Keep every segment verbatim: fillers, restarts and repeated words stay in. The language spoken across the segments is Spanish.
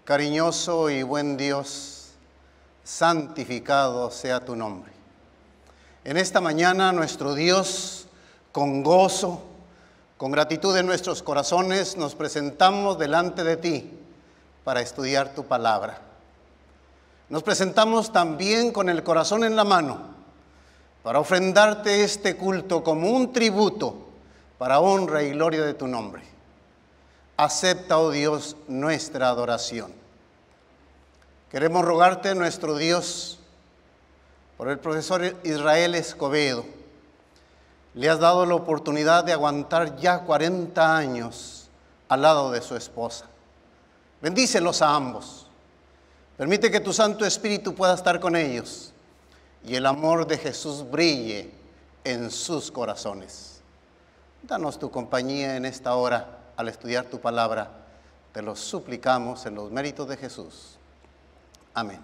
Cariñoso y buen Dios, santificado sea tu nombre. En esta mañana, nuestro Dios, con gozo, con gratitud en nuestros corazones, nos presentamos delante de ti para estudiar tu palabra. Nos presentamos también con el corazón en la mano para ofrendarte este culto como un tributo para honra y gloria de tu nombre. Acepta, oh Dios, nuestra adoración. Queremos rogarte, nuestro Dios, por el profesor Israel Escobedo. Le has dado la oportunidad de aguantar ya cuarenta años al lado de su esposa. Bendícelos a ambos. Permite que tu Santo Espíritu pueda estar con ellos y el amor de Jesús brille en sus corazones. Danos tu compañía en esta hora al estudiar tu palabra. Te lo suplicamos en los méritos de Jesús. Amén.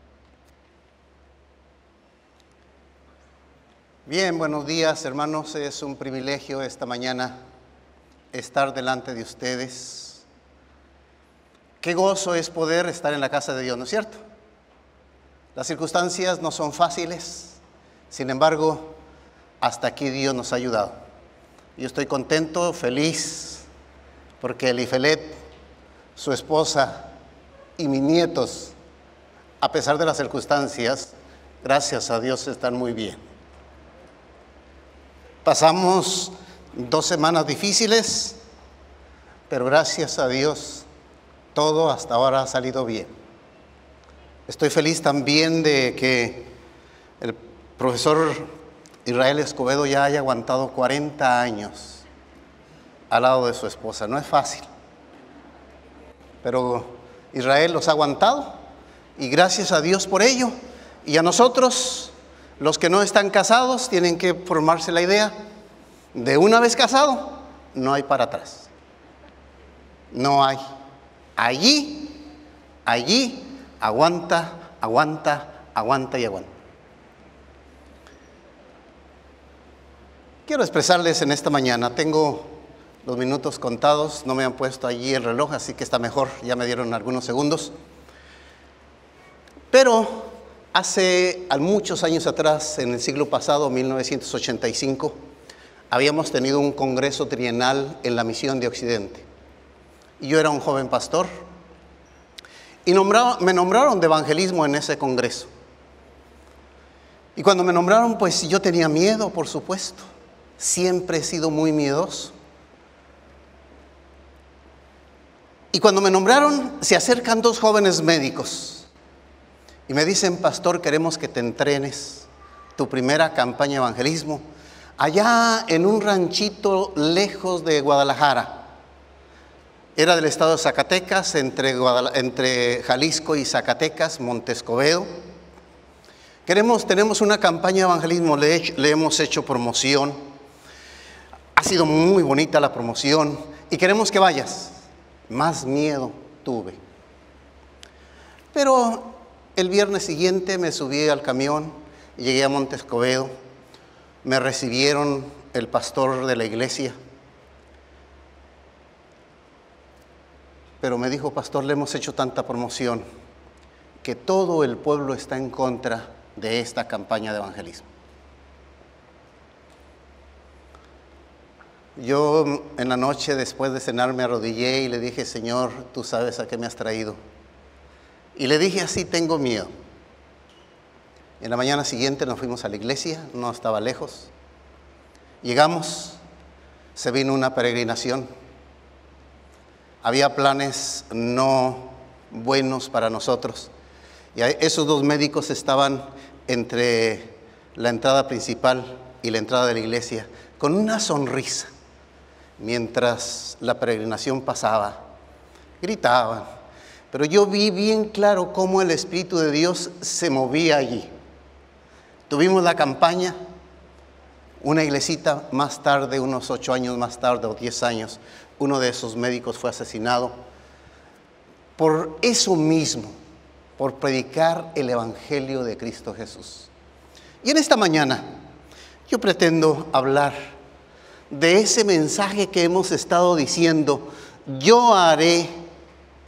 Bien, buenos días, hermanos. Es un privilegio esta mañana estar delante de ustedes. Qué gozo es poder estar en la casa de Dios, ¿no es cierto? Las circunstancias no son fáciles, sin embargo, hasta aquí Dios nos ha ayudado. Yo estoy contento, feliz, porque Elifelet, su esposa y mis nietos, a pesar de las circunstancias, gracias a Dios están muy bien. Pasamos dos semanas difíciles, pero gracias a Dios todo hasta ahora ha salido bien. Estoy feliz también de que el profesor Israel Escobedo ya haya aguantado cuarenta años al lado de su esposa. No es fácil, pero Israel los ha aguantado y gracias a Dios por ello. Y a nosotros, los que no están casados, tienen que formarse la idea de una vez casado, no hay para atrás. No hay. Allí, allí, aguanta, aguanta, aguanta y aguanta. Quiero expresarles en esta mañana, tengo los minutos contados, no me han puesto allí el reloj, así que está mejor, ya me dieron algunos segundos. Pero hace muchos años atrás, en el siglo pasado, mil novecientos ochenta y cinco, habíamos tenido un congreso trienal en la Misión de Occidente. Y yo era un joven pastor y nombrado, me nombraron de evangelismo en ese congreso. Y cuando me nombraron, pues yo tenía miedo, por supuesto. Siempre he sido muy miedoso. Y cuando me nombraron, se acercan dos jóvenes médicos y me dicen: pastor, queremos que te entrenes tu primera campaña de evangelismo allá en un ranchito lejos de Guadalajara. Era del estado de Zacatecas, entre, Guadal- entre Jalisco y Zacatecas, Monte Escobedo. Queremos, tenemos una campaña de evangelismo, le, he, le hemos hecho promoción. Ha sido muy bonita la promoción y queremos que vayas. Más miedo tuve. Pero el viernes siguiente me subí al camión y llegué a Monte Escobedo. Me recibieron el pastor de la iglesia. Pero me dijo: pastor, le hemos hecho tanta promoción que todo el pueblo está en contra de esta campaña de evangelismo. Yo en la noche, después de cenar, me arrodillé y le dije: Señor, tú sabes a qué me has traído. Y le dije así: tengo miedo. En la mañana siguiente nos fuimos a la iglesia, no estaba lejos. Llegamos, se vino una peregrinación. Había planes no buenos para nosotros. Y esos dos médicos estaban entre la entrada principal y la entrada de la iglesia, con una sonrisa. Mientras la peregrinación pasaba, gritaban. Pero yo vi bien claro cómo el Espíritu de Dios se movía allí. Tuvimos la campaña, una iglesita más tarde, unos ocho años más tarde o diez años, uno de esos médicos fue asesinado por eso mismo, por predicar el Evangelio de Cristo Jesús. Y en esta mañana yo pretendo hablar de ese mensaje que hemos estado diciendo: yo haré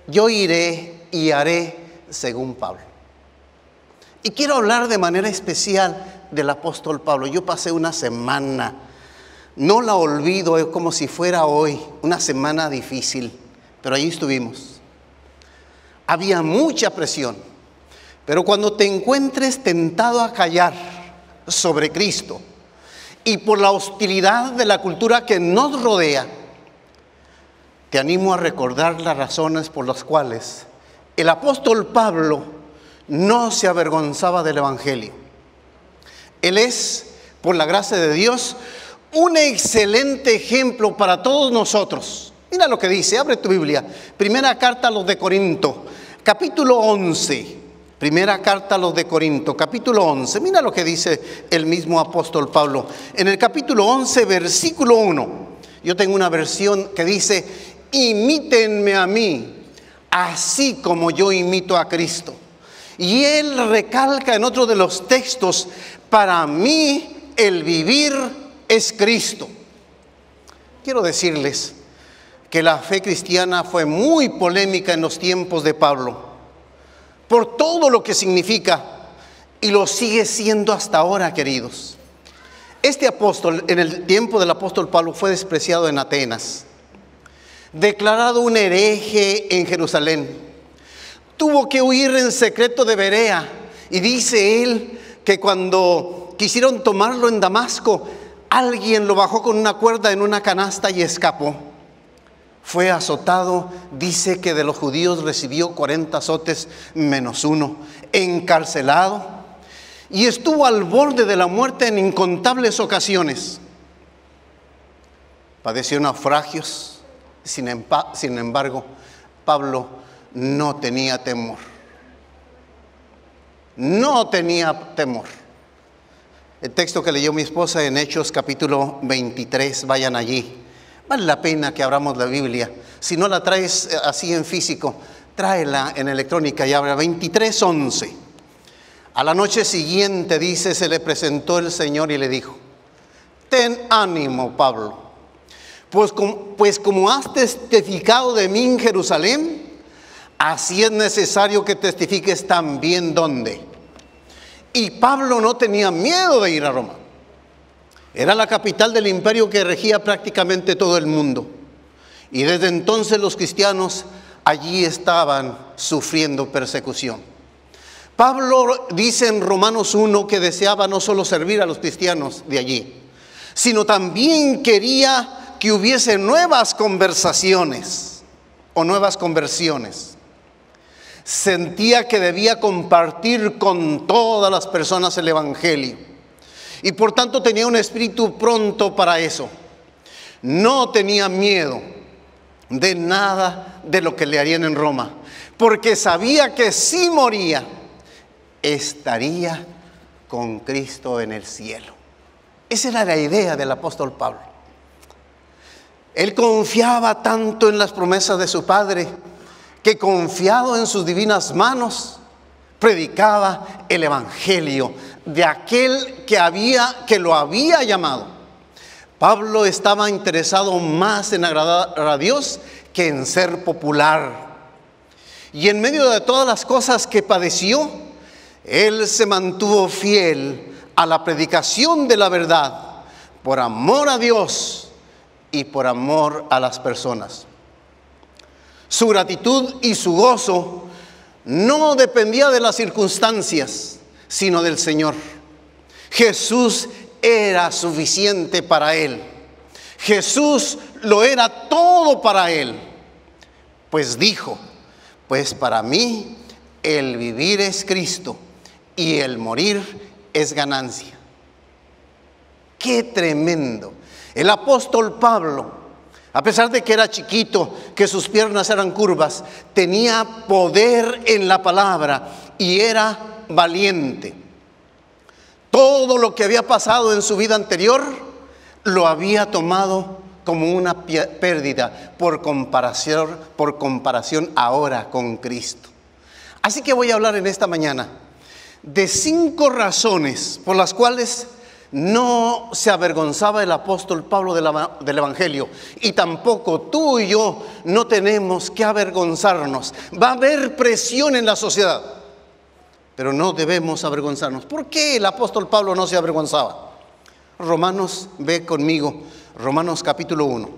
yo iré y haré según Pablo. Y quiero hablar de manera especial del apóstol Pablo. Yo pasé una semana, no la olvido, es como si fuera hoy, una semana difícil, pero allí estuvimos. Había mucha presión, pero cuando te encuentres tentado a callar sobre Cristo y por la hostilidad de la cultura que nos rodea, te animo a recordar las razones por las cuales el apóstol Pablo no se avergonzaba del evangelio. Él es, por la gracia de Dios, un excelente ejemplo para todos nosotros. Mira lo que dice, abre tu Biblia. Primera carta a los de Corinto, capítulo once. Primera carta a los de Corinto, capítulo once. Mira lo que dice el mismo apóstol Pablo. En el capítulo once, versículo uno. Yo tengo una versión que dice: imítenme a mí, así como yo imito a Cristo. Y él recalca en otro de los textos: para mí el vivir es Cristo. Quiero decirles que la fe cristiana fue muy polémica en los tiempos de Pablo, por todo lo que significa, y lo sigue siendo hasta ahora, queridos. Este apóstol, en el tiempo del apóstol Pablo, fue despreciado en Atenas, declarado un hereje en Jerusalén. Tuvo que huir en secreto de Berea, y dice él que cuando quisieron tomarlo en Damasco, alguien lo bajó con una cuerda en una canasta y escapó. Fue azotado, dice que de los judíos recibió cuarenta azotes menos uno, encarcelado, y estuvo al borde de la muerte en incontables ocasiones. Padeció naufragios. Sin embargo, Pablo no tenía temor. No tenía temor. El texto que leyó mi esposa en Hechos capítulo veintitrés, vayan allí. Vale la pena que abramos la Biblia. Si no la traes así en físico, tráela en electrónica y abra. Veintitrés once. A la noche siguiente, dice, se le presentó el Señor y le dijo: ten ánimo, Pablo, pues como, pues como has testificado de mí en Jerusalén, así es necesario que testifiques también ¿dónde? Y Pablo no tenía miedo de ir a Roma. Era la capital del imperio que regía prácticamente todo el mundo. Y desde entonces los cristianos allí estaban sufriendo persecución. Pablo dice en Romanos uno que deseaba no solo servir a los cristianos de allí, sino también quería que hubiese nuevas conversaciones o nuevas conversiones. Sentía que debía compartir con todas las personas el evangelio, y por tanto tenía un espíritu pronto para eso. No tenía miedo de nada de lo que le harían en Roma, porque sabía que si moría, estaría con Cristo en el cielo. Esa era la idea del apóstol Pablo. Él confiaba tanto en las promesas de su Padre, que confiado en sus divinas manos, predicaba el evangelio de aquel que, había, que lo había llamado. Pablo estaba interesado más en agradar a Dios que en ser popular. Y en medio de todas las cosas que padeció, él se mantuvo fiel a la predicación de la verdad, por amor a Dios y por amor a las personas. Su gratitud y su gozo no dependía de las circunstancias, sino del Señor. Jesús era suficiente para él. Jesús lo era todo para él. Pues dijo: pues para mí el vivir es Cristo y el morir es ganancia. ¡Qué tremendo! El apóstol Pablo, a pesar de que era chiquito, que sus piernas eran curvas, tenía poder en la palabra y era valiente. Todo lo que había pasado en su vida anterior lo había tomado como una pérdida por comparación, por comparación ahora con Cristo. Así que voy a hablar en esta mañana de cinco razones por las cuales no se avergonzaba el apóstol Pablo del Evangelio, y tampoco tú y yo no tenemos que avergonzarnos. Va a haber presión en la sociedad, pero no debemos avergonzarnos. ¿Por qué el apóstol Pablo no se avergonzaba? Romanos, ve conmigo, Romanos capítulo uno,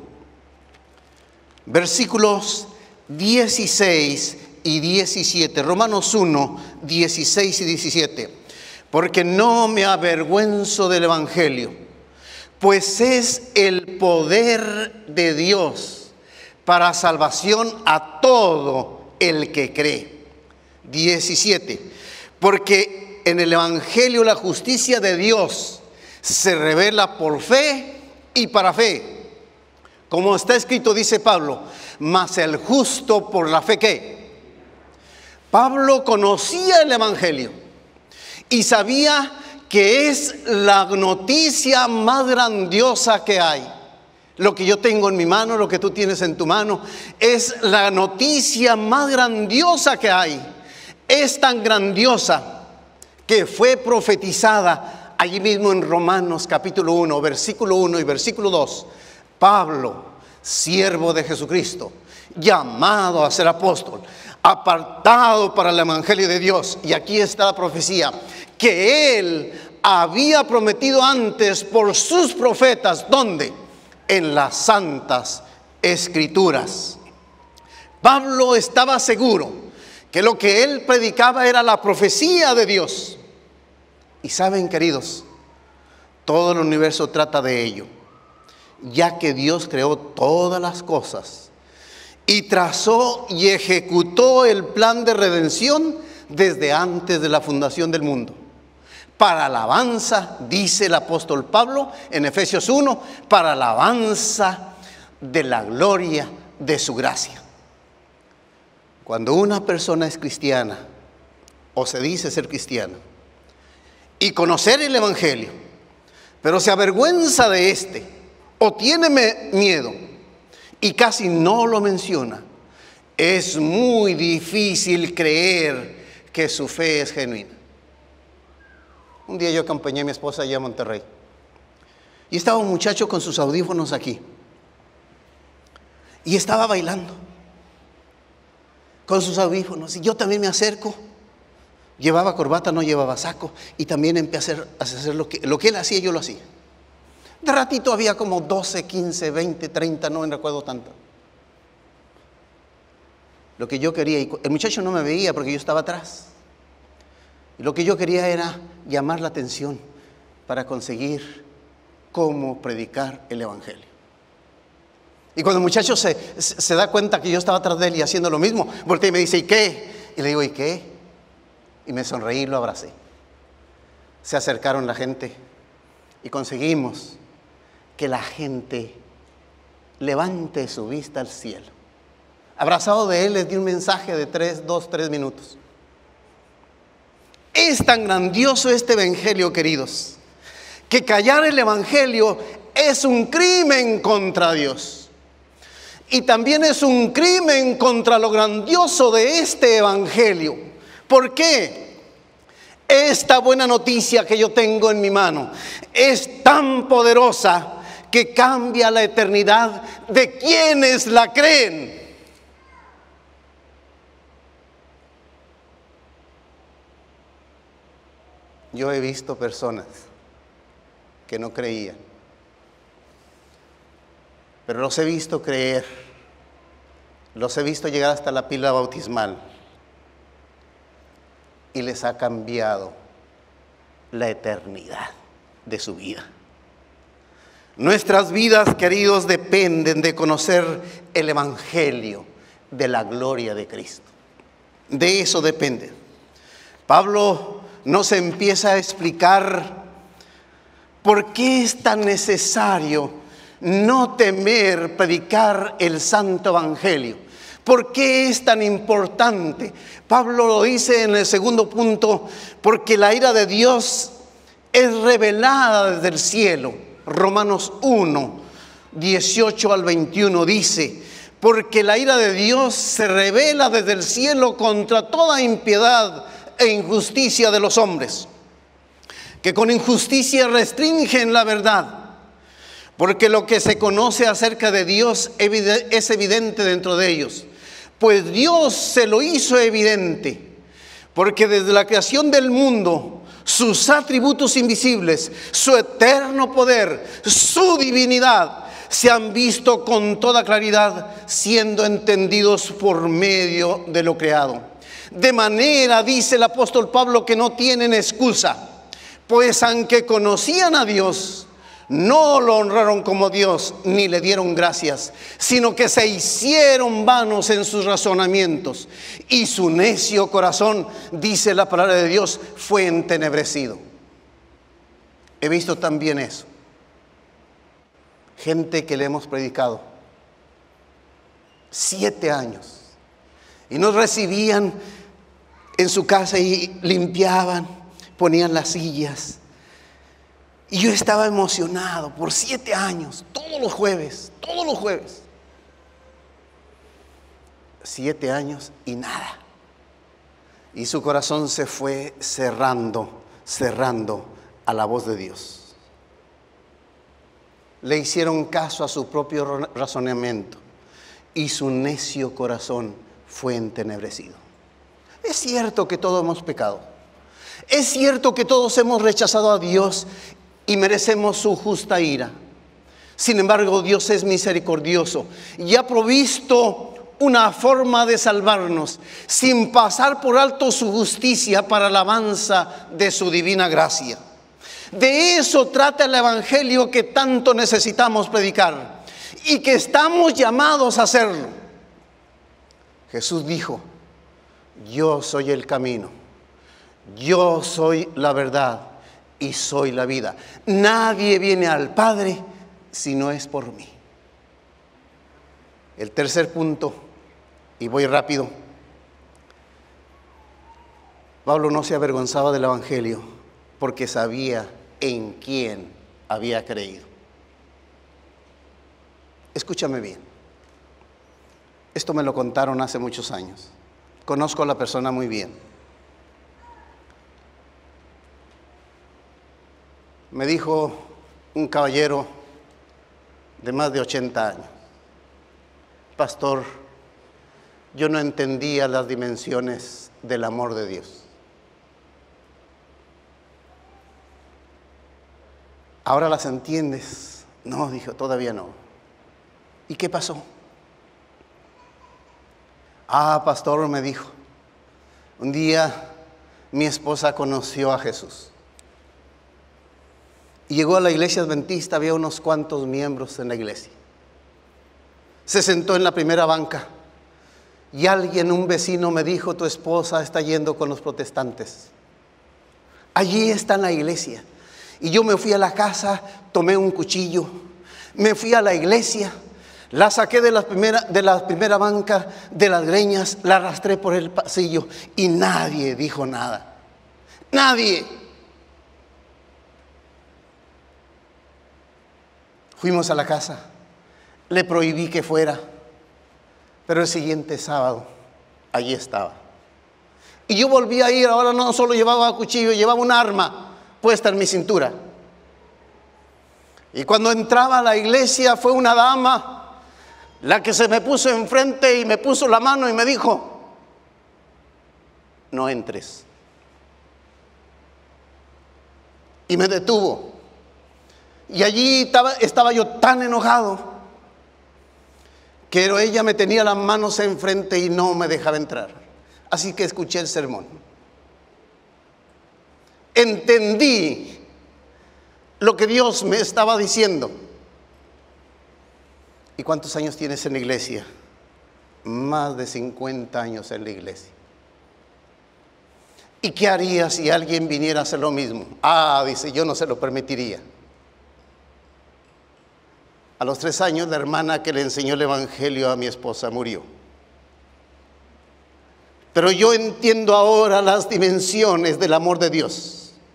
versículos dieciséis y diecisiete. Romanos uno, dieciséis y diecisiete. Porque no me avergüenzo del Evangelio, pues es el poder de Dios para salvación a todo el que cree. diecisiete. Porque en el Evangelio la justicia de Dios se revela por fe y para fe. Como está escrito, dice Pablo, mas el justo por la fe, ¿qué? Pablo conocía el Evangelio y sabía que es la noticia más grandiosa que hay. Lo que yo tengo en mi mano, lo que tú tienes en tu mano, es la noticia más grandiosa que hay. Es tan grandiosa que fue profetizada allí mismo en Romanos capítulo uno, versículo uno y versículo dos. Pablo, siervo de Jesucristo, llamado a ser apóstol, apartado para el Evangelio de Dios. Y aquí está la profecía que él había prometido antes por sus profetas. ¿Dónde? En las santas escrituras. Pablo estaba seguro que lo que él predicaba era la profecía de Dios. Y saben, queridos, todo el universo trata de ello, ya que Dios creó todas las cosas y trazó y ejecutó el plan de redención desde antes de la fundación del mundo. Para alabanza, dice el apóstol Pablo en Efesios uno, para alabanza de la gloria de su gracia. Cuando una persona es cristiana, o se dice ser cristiana, y conocer el Evangelio, pero se avergüenza de este, o tiene miedo, y casi no lo menciona, es muy difícil creer que su fe es genuina. Un día yo acompañé a mi esposa allá a Monterrey, y estaba un muchacho con sus audífonos aquí, y estaba bailando con sus audífonos, y yo también me acerco. Llevaba corbata, no llevaba saco, y también empecé a hacer, a hacer lo, que, lo que él hacía, yo lo hacía. De ratito había como doce, quince, veinte, treinta, no me recuerdo tanto. Lo que yo quería, y el muchacho no me veía porque yo estaba atrás. Y lo que yo quería era llamar la atención para conseguir cómo predicar el Evangelio. Y cuando el muchacho se, se da cuenta que yo estaba atrás de él y haciendo lo mismo, voltea y me dice, ¿y qué? Y le digo, ¿y qué? Y me sonreí y lo abracé. Se acercaron la gente y conseguimos que la gente levante su vista al cielo. Abrazado de él, les di un mensaje de tres, dos, tres minutos. Es tan grandioso este Evangelio, queridos, que callar el Evangelio es un crimen contra Dios. Y también es un crimen contra lo grandioso de este Evangelio. ¿Por qué? Esta buena noticia que yo tengo en mi mano es tan poderosa que cambia la eternidad de quienes la creen. Yo he visto personas que no creían, pero los he visto creer, los he visto llegar hasta la pila bautismal y les ha cambiado la eternidad de su vida. Nuestras vidas, queridos, dependen de conocer el Evangelio de la gloria de Cristo. De eso depende. Pablo nos empieza a explicar por qué es tan necesario no temer predicar el santo Evangelio. ¿Por qué es tan importante? Pablo lo dice en el segundo punto, porque la ira de Dios es revelada desde el cielo. Romanos uno, dieciocho al veintiuno dice, porque la ira de Dios se revela desde el cielo contra toda impiedad e injusticia de los hombres, que con injusticia restringen la verdad, porque lo que se conoce acerca de Dios es evidente dentro de ellos, pues Dios se lo hizo evidente, porque desde la creación del mundo, sus atributos invisibles, su eterno poder, su divinidad, se han visto con toda claridad, siendo entendidos por medio de lo creado. De manera, dice el apóstol Pablo, que no tienen excusa, pues aunque conocían a Dios, no lo honraron como Dios, ni le dieron gracias, sino que se hicieron vanos en sus razonamientos, y su necio corazón, dice la palabra de Dios, fue entenebrecido. He visto también eso. Gente que le hemos predicado siete años y nos recibían en su casa y limpiaban, ponían las sillas. Y yo estaba emocionado por siete años, todos los jueves, todos los jueves. Siete años y nada. Y su corazón se fue cerrando, cerrando a la voz de Dios. Le hicieron caso a su propio razonamiento y su necio corazón fue entenebrecido. Es cierto que todos hemos pecado. Es cierto que todos hemos rechazado a Dios y merecemos su justa ira. Sin embargo, Dios es misericordioso y ha provisto una forma de salvarnos sin pasar por alto su justicia para alabanza de su divina gracia. De eso trata el evangelio que tanto necesitamos predicar y que estamos llamados a hacerlo. Jesús dijo: yo soy el camino, yo soy la verdad y soy la vida. Nadie viene al Padre si no es por mí. El tercer punto, y voy rápido. Pablo no se avergonzaba del evangelio porque sabía en quién había creído. Escúchame bien. Esto me lo contaron hace muchos años. Conozco a la persona muy bien. Me dijo un caballero de más de ochenta años: pastor, yo no entendía las dimensiones del amor de Dios. ¿Ahora las entiendes? No, dijo, todavía no. ¿Y qué pasó? Ah, pastor, me dijo, un día mi esposa conoció a Jesús. Y llegó a la iglesia adventista, había unos cuantos miembros en la iglesia. Se sentó en la primera banca y alguien, un vecino, me dijo: tu esposa está yendo con los protestantes. Allí está en la iglesia. Y yo me fui a la casa, tomé un cuchillo, me fui a la iglesia, la saqué de la primera, de la primera banca, de las greñas, la arrastré por el pasillo y nadie dijo nada. Nadie. Fuimos a la casa, le prohibí que fuera, pero el siguiente sábado allí estaba. Y yo volví a ir, ahora no solo llevaba cuchillo, llevaba un arma puesta en mi cintura. Y cuando entraba a la iglesia fue una dama la que se me puso enfrente y me puso la mano y me dijo: no entres. Y me detuvo. Y allí estaba, estaba yo tan enojado que ella me tenía las manos enfrente y no me dejaba entrar. Así que escuché el sermón. Entendí lo que Dios me estaba diciendo. ¿Y cuántos años tienes en la iglesia? Más de cincuenta años en la iglesia. ¿Y qué haría si alguien viniera a hacer lo mismo? Ah, dice, yo no se lo permitiría. A los tres años, la hermana que le enseñó el evangelio a mi esposa murió. Pero yo entiendo ahora las dimensiones del amor de Dios.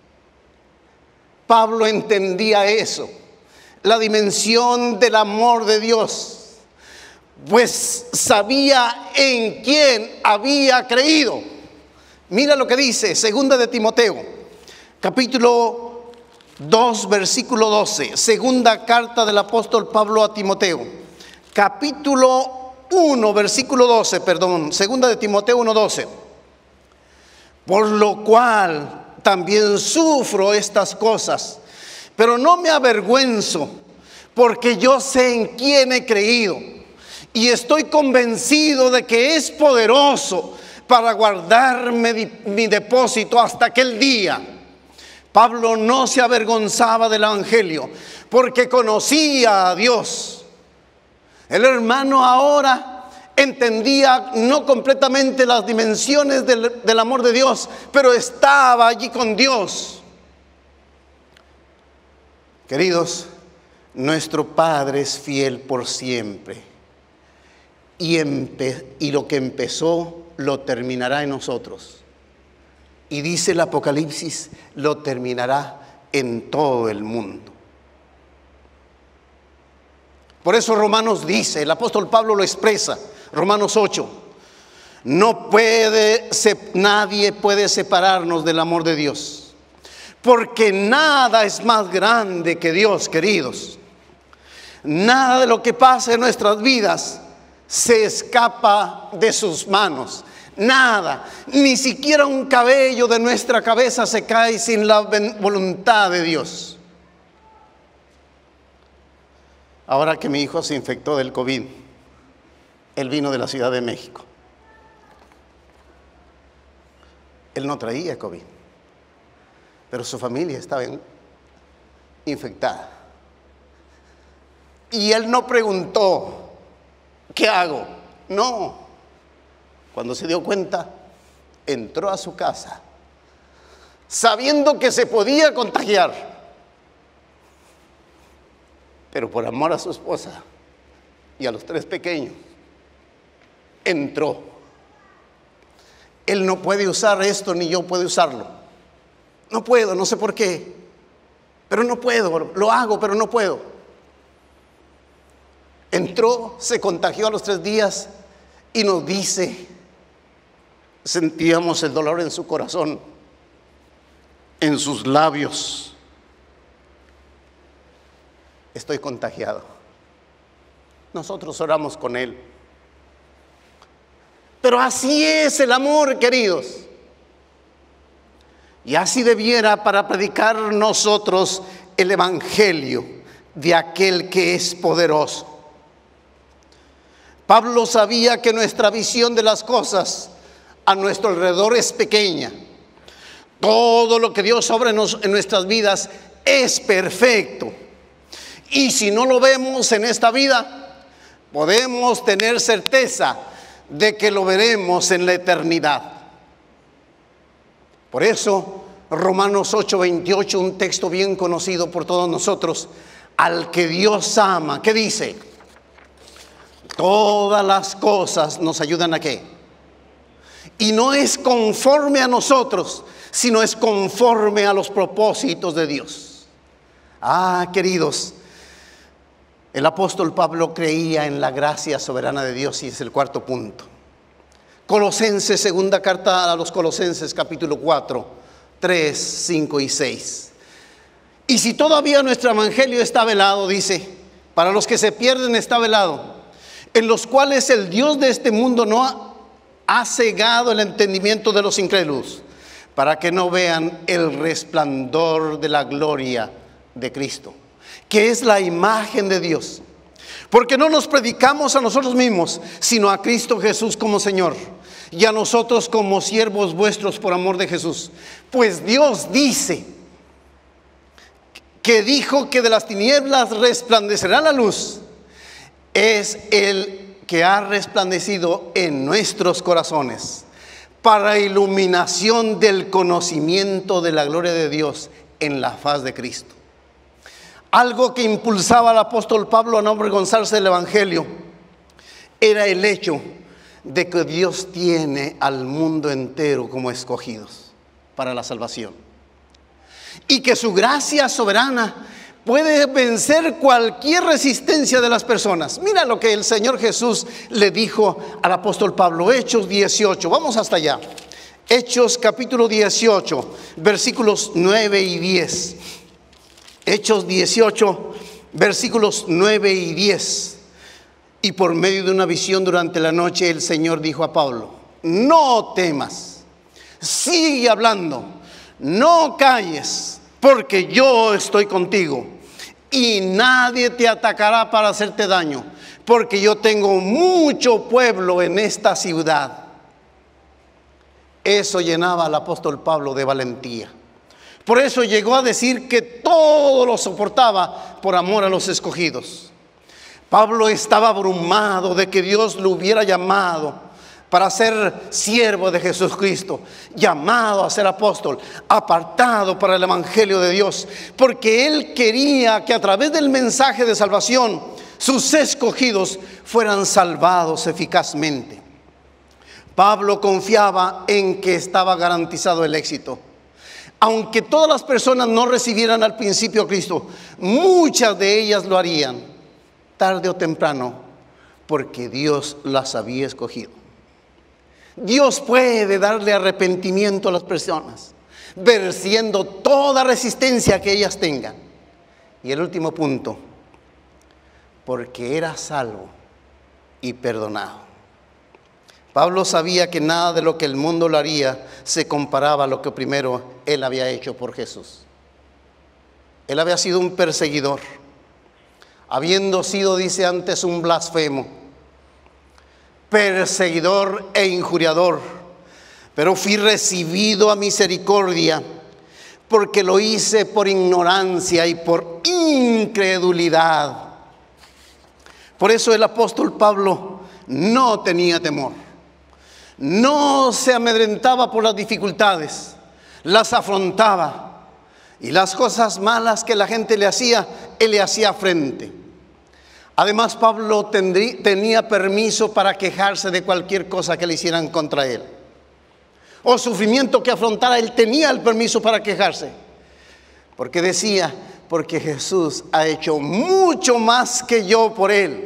Pablo entendía eso, la dimensión del amor de Dios, pues sabía en quién había creído. Mira lo que dice segunda de Timoteo, capítulo dos, versículo doce. Segunda carta del apóstol Pablo a Timoteo, capítulo uno, versículo doce, perdón, segunda de Timoteo uno, doce. Por lo cual también sufro estas cosas, pero no me avergüenzo, porque yo sé en quién he creído y estoy convencido de que es poderoso para guardarme mi depósito hasta aquel día. Pablo no se avergonzaba del evangelio porque conocía a Dios. El hermano ahora entendía no completamente las dimensiones del, del amor de Dios, pero estaba allí con Dios. Queridos, nuestro Padre es fiel por siempre y, empe- y lo que empezó lo terminará en nosotros. Y dice el Apocalipsis, lo terminará en todo el mundo. Por eso Romanos dice, el apóstol Pablo lo expresa, Romanos ocho, no puede, nadie puede separarnos del amor de Dios, porque nada es más grande que Dios, queridos. Nada de lo que pasa en nuestras vidas se escapa de sus manos. Nada, ni siquiera un cabello de nuestra cabeza se cae sin la voluntad de Dios. Ahora que mi hijo se infectó del COVID, él vino de la Ciudad de México. Él no traía COVID, pero su familia estaba infectada. Y él no preguntó, ¿qué hago? No. Cuando se dio cuenta, entró a su casa, sabiendo que se podía contagiar, pero por amor a su esposa y a los tres pequeños, entró. Él no puede usar esto, ni yo puedo usarlo. No puedo, no sé por qué, pero no puedo, lo hago, pero no puedo. Entró, se contagió a los tres días y nos dice, sentíamos el dolor en su corazón, en sus labios. Estoy contagiado. Nosotros oramos con él. Pero así es el amor, queridos. Y así debiera para predicar nosotros el evangelio de aquel que es poderoso. Pablo sabía que nuestra visión de las cosas a nuestro alrededor es pequeña. Todo lo que Dios obra en, nos, en nuestras vidas es perfecto. Y si no lo vemos en esta vida, podemos tener certeza de que lo veremos en la eternidad. Por eso, Romanos ocho, veintiocho, un texto bien conocido por todos nosotros, al que Dios ama, ¿qué dice? Todas las cosas nos ayudan a ¿qué? Y no es conforme a nosotros, sino es conforme a los propósitos de Dios. Ah, queridos, el apóstol Pablo creía en la gracia soberana de Dios y es el cuarto punto. Colosenses, segunda carta a los Colosenses, capítulo cuatro, tres, cinco y seis. Y si todavía nuestro evangelio está velado, dice, para los que se pierden está velado, en los cuales el Dios de este mundo no ha, ha cegado el entendimiento de los incrédulos, para que no vean el resplandor de la gloria de Cristo, que es la imagen de Dios. Porque no nos predicamos a nosotros mismos, sino a Cristo Jesús como Señor, y a nosotros como siervos vuestros por amor de Jesús. Pues Dios dice que dijo que de las tinieblas resplandecerá la luz. Es el que ha resplandecido en nuestros corazones para iluminación del conocimiento de la gloria de Dios en la faz de Cristo. Algo que impulsaba al apóstol Pablo a no avergonzarse del evangelio era el hecho de que Dios tiene al mundo entero como escogidos para la salvación, y que su gracia soberana puede vencer cualquier resistencia de las personas. Mira lo que el Señor Jesús le dijo al apóstol Pablo, Hechos dieciocho, vamos hasta allá. Hechos capítulo dieciocho, versículos nueve y diez. Hechos dieciocho, versículos nueve y diez. Y por medio de una visión durante la noche, el Señor dijo a Pablo: no temas, sigue hablando, no calles, porque yo estoy contigo y nadie te atacará para hacerte daño, porque yo tengo mucho pueblo en esta ciudad. Eso llenaba al apóstol Pablo de valentía. Por eso llegó a decir que todo lo soportaba por amor a los escogidos. Pablo estaba abrumado de que Dios lo hubiera llamado para ser siervo de Jesucristo, llamado a ser apóstol, apartado para el evangelio de Dios, porque él quería que a través del mensaje de salvación sus escogidos fueran salvados eficazmente. Pablo confiaba en que estaba garantizado el éxito. Aunque todas las personas no recibieran al principio a Cristo, muchas de ellas lo harían, tarde o temprano, porque Dios las había escogido. Dios puede darle arrepentimiento a las personas, venciendo toda resistencia que ellas tengan. Y el último punto, porque era salvo y perdonado. Pablo sabía que nada de lo que el mundo le haría se comparaba a lo que primero él había hecho por Jesús. Él había sido un perseguidor, habiendo sido, dice antes, un blasfemo, perseguidor e injuriador, pero fui recibido a misericordia, porque lo hice por ignorancia y por incredulidad. Por eso el apóstol Pablo no tenía temor, no se amedrentaba por las dificultades, las afrontaba, y las cosas malas que la gente le hacía, él le hacía frente. Además, Pablo tendrí, tenía permiso para quejarse de cualquier cosa que le hicieran contra él, o sufrimiento que afrontara. Él tenía el permiso para quejarse, porque decía: porque Jesús ha hecho mucho más que yo por él.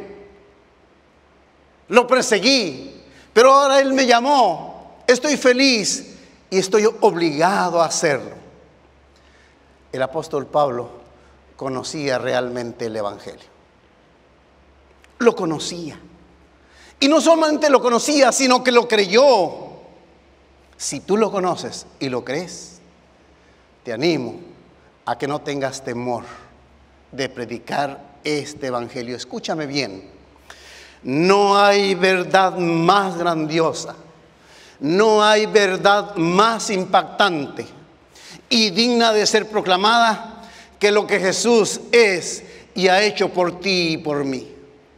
Lo perseguí, pero ahora él me llamó. Estoy feliz y estoy obligado a hacerlo. El apóstol Pablo conocía realmente el evangelio. Lo conocía. Y no solamente lo conocía, sino que lo creyó. Si tú lo conoces y lo crees, te animo a que no tengas temor de predicar este evangelio. Escúchame bien. No hay verdad más grandiosa, no hay verdad más impactante y digna de ser proclamada que lo que Jesús es y ha hecho por ti y por mí.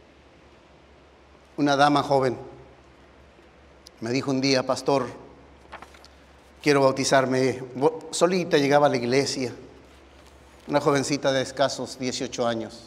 Una dama joven me dijo un día: pastor, quiero bautizarme. Solita llegaba a la iglesia, una jovencita de escasos dieciocho años.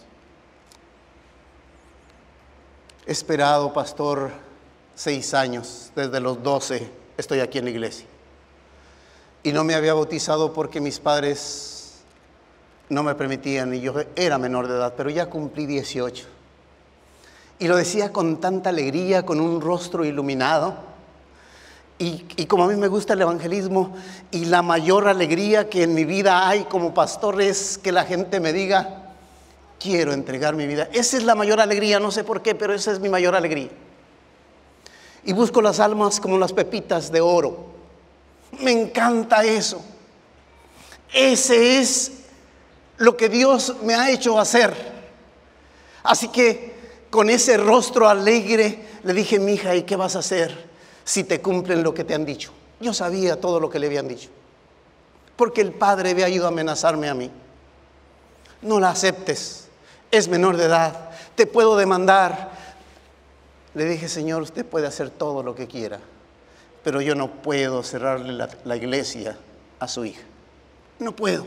He esperado, pastor, seis años, desde los doce estoy aquí en la iglesia. Y no me había bautizado porque mis padres no me permitían y yo era menor de edad, pero ya cumplí dieciocho. Y lo decía con tanta alegría, con un rostro iluminado. Y, y como a mí me gusta el evangelismo, y la mayor alegría que en mi vida hay como pastor es que la gente me diga: quiero entregar mi vida. Esa es la mayor alegría, no sé por qué, pero esa es mi mayor alegría. Y busco las almas como las pepitas de oro. Me encanta eso. Ese es lo que Dios me ha hecho hacer. Así que con ese rostro alegre le dije: mi hija, ¿y qué vas a hacer si te cumplen lo que te han dicho? Yo sabía todo lo que le habían dicho, porque el padre había ido a amenazarme a mí. No la aceptes, es menor de edad, te puedo demandar. Le dije: Señor, usted puede hacer todo lo que quiera, pero yo no puedo cerrarle la, la iglesia a su hija. No puedo.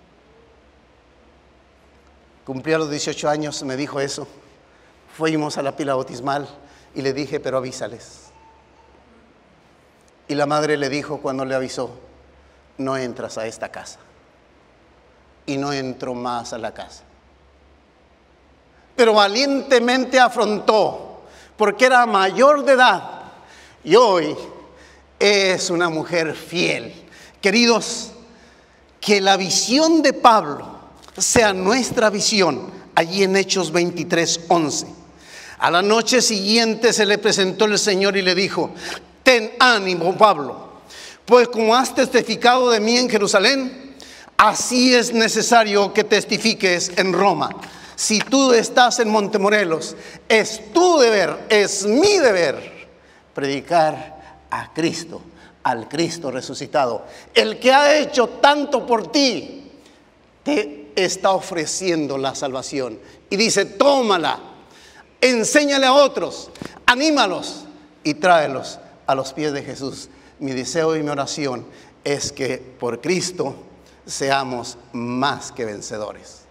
Cumplí a los dieciocho años, me dijo eso. Fuimos a la pila bautismal y le dije: pero avísales. Y la madre le dijo cuando le avisó: no entras a esta casa. Y no entró más a la casa. Pero valientemente afrontó, porque era mayor de edad y hoy es una mujer fiel. Queridos, que la visión de Pablo sea nuestra visión, allí en Hechos veintitrés, once. A la noche siguiente se le presentó el Señor y le dijo: ten ánimo, Pablo, pues como has testificado de mí en Jerusalén, así es necesario que testifiques en Roma. Si tú estás en Montemorelos, es tu deber, es mi deber, predicar a Cristo, al Cristo resucitado. El que ha hecho tanto por ti, te está ofreciendo la salvación. Y dice: tómala, enséñale a otros, anímalos y tráelos a los pies de Jesús. Mi deseo y mi oración es que por Cristo seamos más que vencedores.